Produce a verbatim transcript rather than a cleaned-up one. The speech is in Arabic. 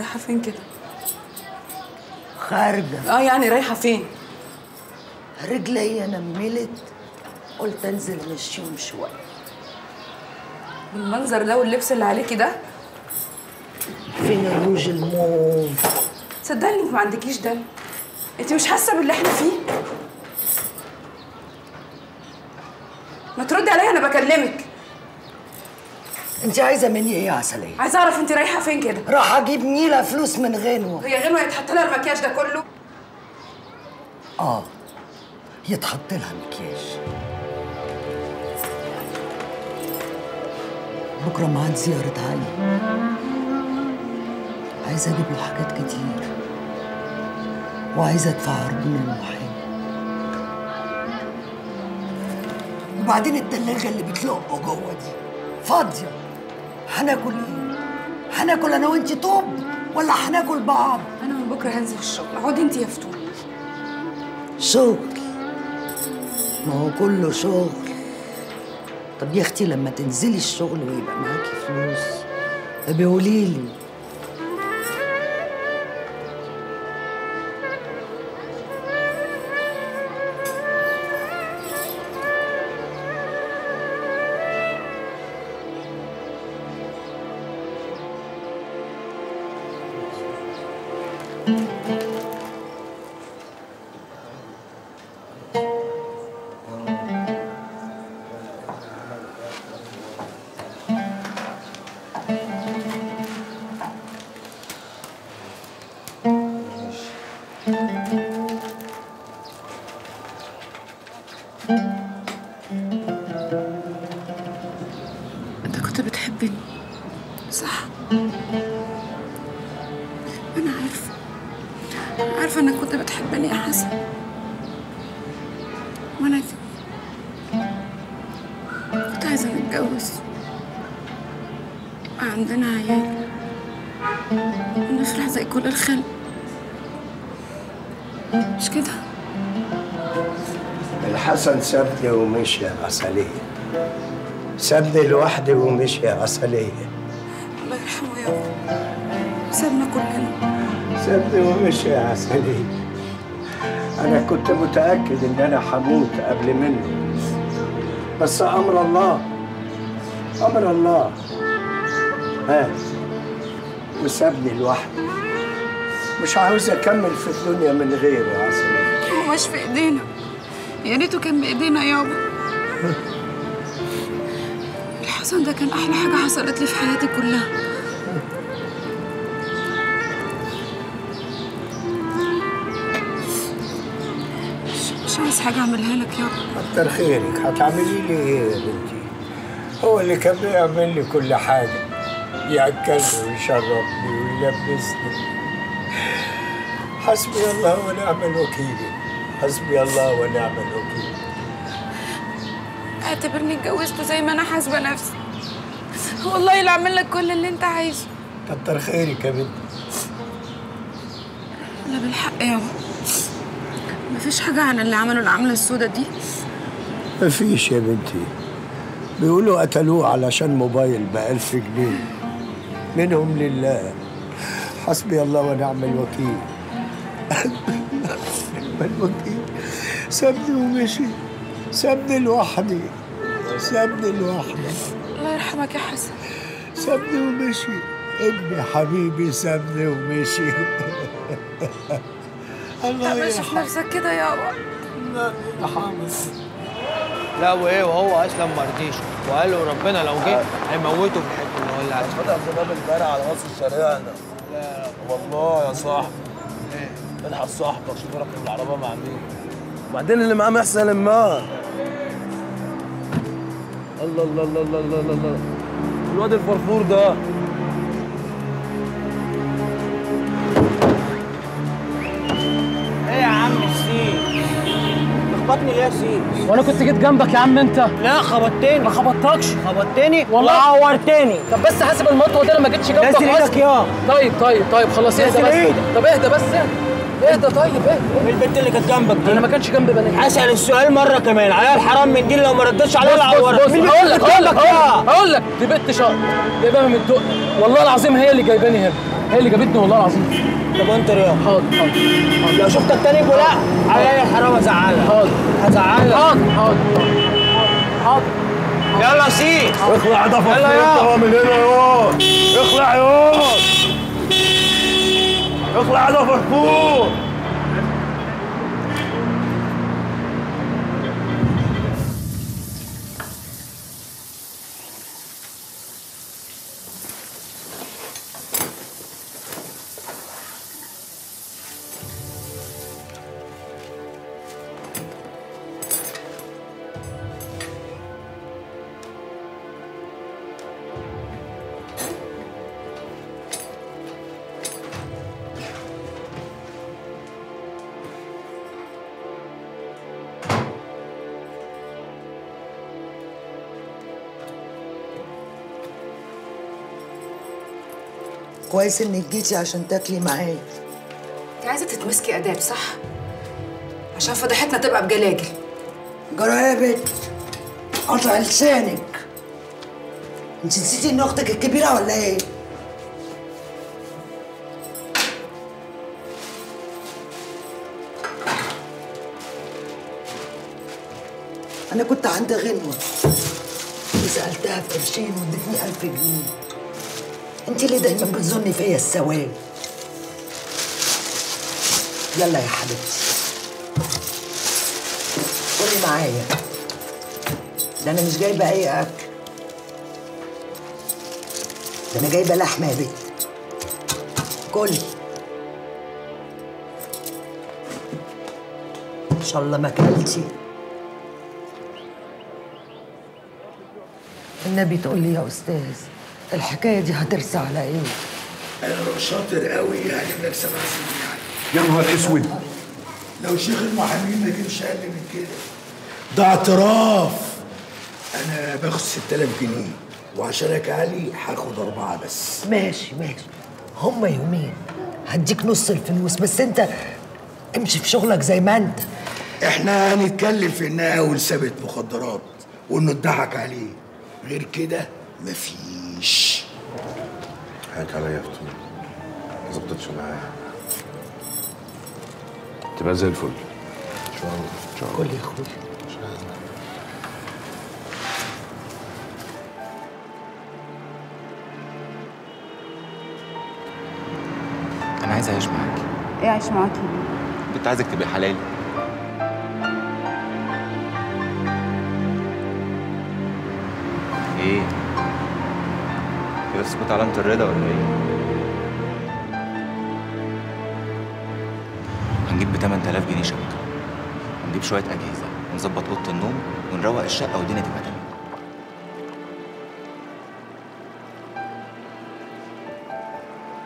رايحه فين كده؟ خارجه. اه يعني رايحه فين؟ رجلي نملت، قلت انزل مشيهم شويه. بالمنظر ده واللبس اللي عليكي ده؟ فين الروج الموف؟ صدقني انت ما عندكيش دم. انت مش حاسه باللي احنا فيه؟ ما تردي عليا، انا بكلمك. انت عايزه مني ايه يا عسليه؟ عايزه اعرف انت رايحه فين كده؟ راح اجيب نيله فلوس من غنوه. هي غنوه يتحط لها المكياج ده كله؟ اه يتحط لها مكياج. بكره معاد زياره علي، عايزه اجيب له حاجات كتير وعايزه ادفع عرضون المحامي. وبعدين التلاجه اللي بتلقوا جوه دي فاضيه، هناكل ايه؟ هناكل انا وانتي طوب ولا هناكل بعض؟ انا من بكره هنزل الشغل، اقعدي انت يا فتون. شغل؟ ما هو كله شغل. طب يا اختي لما تنزلي الشغل ويبقى معاكي فلوس ابقي قوليلي. انت كنت بتحبني صح؟ انا عارفه عارفه انك كنت بتحبني يا حسن، وانا كنت عايزه نتجوز، يبقى عندنا عيال ونفرح زي كل الخلق، مش كده؟ الحسن سابني ومشي يا عسلية، سابني لوحدي ومشي يا عسلية. الله يرحمه يا رب، سابنا كلنا. سابني ومشي يا عسلية. أنا كنت متأكد إن أنا هموت قبل منه، بس أمر الله أمر الله ها، وسابني لوحدي. مش عاوز أكمل في الدنيا من غيره يا عسلية. هو مش في إيدينا، يا ريته كان بإيدينا يابا. الحسن ده كان أحلى حاجة حصلت لي في حياتي كلها. مش, مش عايز حاجة أعملها لك يابا. كتر خيرك، هتعملي لي إيه يا بنتي؟ هو اللي كان بيعمل لي كل حاجة، يأكلني ويشربني ويلبسني. حسبي الله ونعم الوكيل، حسبي الله ونعم الوكيل. اعتبرني اتجوزته زي ما أنا حاسبة نفسي، والله اللي أعمل لك كل اللي أنت عايزه. كتر خيرك يا بنتي. لا بالحق يابا، مفيش حاجة عن اللي عملوا العملة السودة دي؟ مفيش يا بنتي، بيقولوا قتلوه علشان موبايل بألف جنيه. منهم لله، حسبي الله ونعم الوكيل. نعم الوكيل. سابني ومشي، سابني لوحدي، سابني لوحدي. الله يرحمك يا حسن. سابني ومشي، ابني حبيبي سابني ومشي. الله يرحمك. مش في نفسك كده يابا. الله يرحمك. لا وايه، وهو اصلا ما رضيش، وقال له ربنا لو جه هيموته في الحته اللي هو اللي عايزها. فتح باب البارع على راس الشارع هنا. لا والله يا صاحبي. ايه؟ الحق صاحبك، شوف ركب العربيه مع مين. وبعدين اللي معاه محسن ما. الله الله الله الله الله الله، الواد الفرفور ده. ايه يا عم السيد؟ خبطني ليه يا سيد؟ وانا كنت جيت جنبك يا عم انت. لا خبطتني. ما خبطتكش. خبطتني والله عورتني. طب بس حاسب المطوه دي، انا ما جيتش جنبك. نزل ايدك يا. طيب طيب طيب خلاص اهدى بس. طب اهدى بس اهدى. طيب اهدى. البنت اللي كانت جنبك دي؟ انا ما كانش جنبي بنات. هسأل السؤال مره كمان، عليها الحرام من دي لو ما ردتش عليها العورة. بص بص هقول لك هقول لك هقول لك دي بنت شاطره جايباها من الدق، والله العظيم هي اللي جايباني هنا. هي اللي جابتني والله العظيم. طب وانت رياض؟ حاضر حاضر حاضر. لو شفتك تاني يبقى لا عليا الحرام ازعلك. حاضر هزعلك. حاضر حاضر حاضر. يلا سيب. اخلع ضفر يلا يا انت من هنا يا اخلع يا اخلع ضفر فوق. كويس انك جيتي عشان تاكلي معايا. انت عايزه تتمسكي اداب صح؟ عشان فضيحتنا تبقى بجلاجل. جرى يا بنت قطع لسانك. انت نسيتي ان اختك الكبيره ولا ايه؟ انا كنت عند غنوه وسالتها في قرشين وادتني ألف جنيه. انت اللي دايما بتظني فيا السواد. يلا يا حبيبتي قولي معايا، ده انا مش جايبه اي اكل، ده انا جايبه لحمه يا بنت. كلي ان شاء الله ما اكلتي. النبي تقول لي يا استاذ الحكايه دي هترسى على ايه؟ انا شاطر قوي يعني بكسب احسن يعني. يا نهار اسود. لو شيخ المحامين ما يجيبش اقل من كده. ده اعتراف. انا باخد ستة آلاف جنيه وعشانك علي هاخد اربعه بس. ماشي ماشي، هما يومين هديك نص الفلوس، بس انت امشي في شغلك زي ما انت. احنا هنتكلم في انها اول سابت مخدرات وانه اتضحك عليه، غير كده مفيش. حقك عليا يا فتون، ما ظبطتش معايا. تبقى زي الفل ان شاء الله. ان شاء الله. كل يا اخويا. انا عايز اعيش معاكي. ايه اعيش معاكي؟ كنت عايزك تبقي حلالي. ايه كده تسكت علامة الرضا ولا ايه؟ هنجيب ب تمن تلاف جنيه شبكة، ونجيب شوية أجهزة، ونظبط أوضة النوم، ونروق الشقة والدنيا تبقى